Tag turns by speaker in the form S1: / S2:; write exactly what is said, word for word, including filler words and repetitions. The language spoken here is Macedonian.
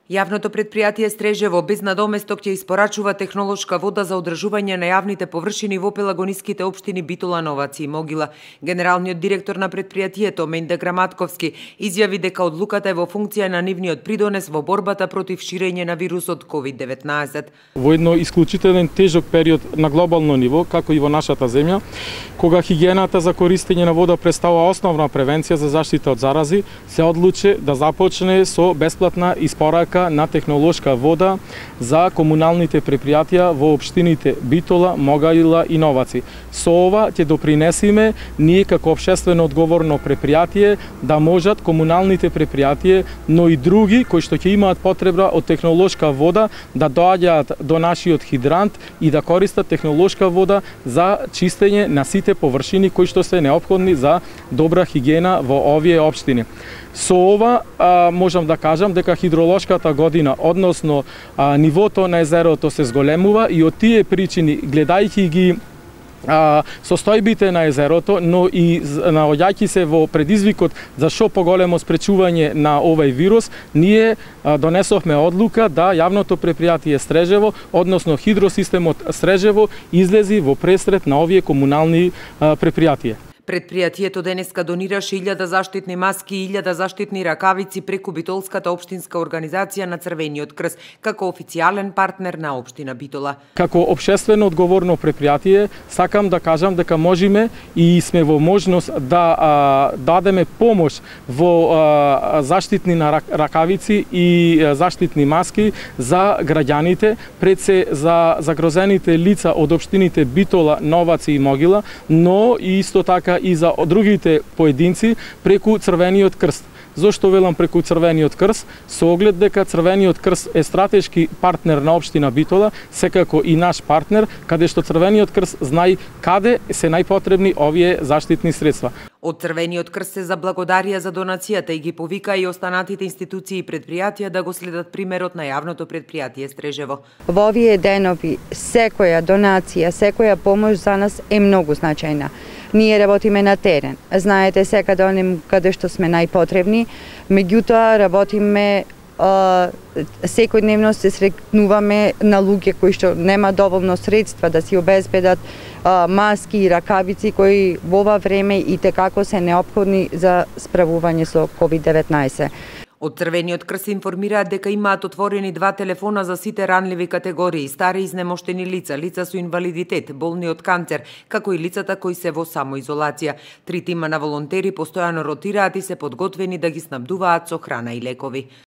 S1: Јавното предпријатие Стрежево без надоместок ќе испорачува технолошка вода за одржување на јавните површини во пелагониските општини Битола, Новаци и Могила. Генералниот директор на предпријатието Менда Граматковски изјави дека одлуката е во функција на нивниот придонес во борбата против ширење на вирусот ковид деветнаесет.
S2: Во едно исклучителен тежок период на глобално ниво, како и во нашата земја, кога хигиената за користење на вода представува основна превенција за заштита од зарази, се одлучи да започне со бесплатна испорака на технолошка вода за комуналните предпријатија во општините Битола, Могила и Новаци. Со ова ќе допринесиме ние како општествено одговорно предпријатие да можат комуналните предпријатија, но и други кои што ќе имаат потреба од технолошка вода да доаѓаат до нашиот хидрант и да користат технолошка вода за чистење на сите површини кои што се неопходни за добра хигиена во овие општини. Со ова а, можам да кажам дека хидролошката година, односно а, нивото на езерото се зголемува и од тие причини, гледајќи ги а, состојбите на езерото, но и наоѓајќи се во предизвикот за шо поголемо спречување на овој вирус, ние а, донесовме одлука да јавното предпријатие Стрежево, односно хидросистемот Стрежево, излези во пресрет на овие комунални а, предпријатија.
S1: Предпријатието денеска донираше илјада заштитни маски и илјада заштитни ракавици преку Битолската општинска организација на Црвениот крст, како официјален партнер на општина Битола.
S2: Како општествено одговорно предпријатие, сакам да кажам дека можеме и сме во можност да а, дадеме помош во а, заштитни на ракавици и а, заштитни маски за граѓаните, пред се за загрозените лица од општините Битола, Новаци и Могила, но и исто така и за другите поединци преку Црвениот крст. Зошто велам преку Црвениот крст? Со оглед дека Црвениот крст е стратешки партнер на општина Битола, секако и наш партнер, каде што Црвениот крст знае каде се најпотребни овие заштитни средства.
S1: Од Црвениот крст се заблагодарија за донацијата и ги повика и останатите институции и предпријатија да го следат примерот на јавното предпријатие Стрежево.
S3: Во овие денови секоја донација, секоја помош за нас е многу значајна. Ние работиме на терен. Знаете, секаде оним каде што сме најпотребни, меѓутоа работиме а, секојдневно се сретнуваме на луѓе кои што нема доволно средства да си обезбедат а, маски и ракавици кои во ова време и текако се неопходни за справување со ковид деветнаесет.
S1: Од Црвениот крст информираат дека имаат отворени два телефона за сите ранливи категории, стари изнемоштени лица, лица со инвалидитет, болни од канцер, како и лицата кои се во самоизолација. Три тима на волонтери постојано ротираат и се подготвени да ги снабдуваат со храна и лекови.